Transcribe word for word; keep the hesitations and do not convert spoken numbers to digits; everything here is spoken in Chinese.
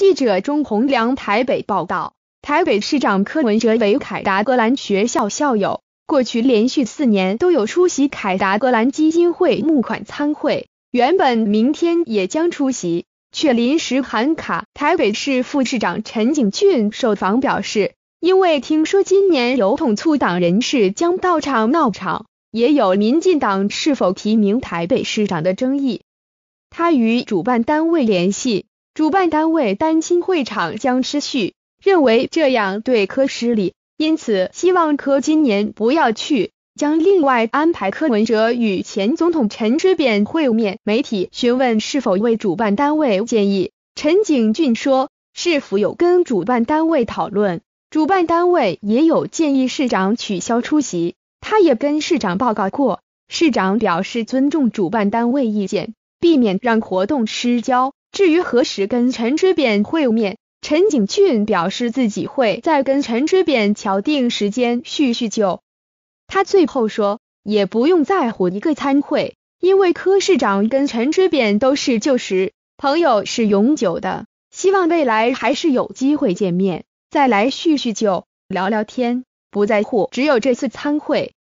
记者钟洪良台北报道，台北市长柯文哲为凯达格兰学校校友，过去连续四年都有出席凯达格兰基金会募款参会，原本明天也将出席，却临时喊卡。台北市副市长陈景峻受访表示，因为听说今年有统促党人士将到场闹场，也有民进党是否提名台北市长的争议。他与主办单位联系，主办单位担心会场将失序，认为这样对柯失礼，因此希望柯今年不要去，将另外安排柯文哲与前总统陈水扁会面。媒体询问是否为主办单位建议，陈景峻说，市府有跟主办单位讨论，主办单位也有建议市长取消出席，他也跟市长报告过，市长表示尊重主办单位意见，避免让活动失焦。至于何时跟陈水扁会面，陈景峻表示自己会再跟陈水扁敲定时间叙叙旧。他最后说，也不用在乎一个参会，因为柯市长跟陈水扁都是旧识，朋友是永久的，希望未来还是有机会见面，再来叙叙旧，聊聊天，不在乎只有这次参会。